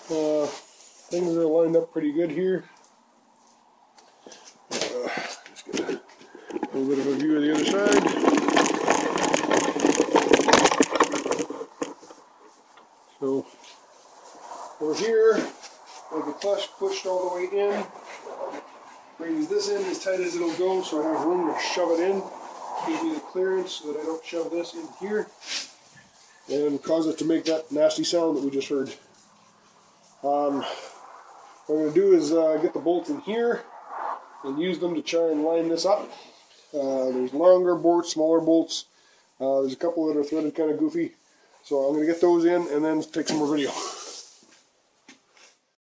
Things are lined up pretty good here. Just get a little bit of a view of the other side. So over here, with the clutch pushed all the way in, brings this in as tight as it'll go, so I have room to shove it in. Gives me the clearance so that I don't shove this in here and cause it to make that nasty sound that we just heard. What I'm going to do is get the bolts in here and use them to try and line this up. There's longer bolts, smaller bolts. There's a couple that are threaded kind of goofy. So I'm going to get those in and then take some more video.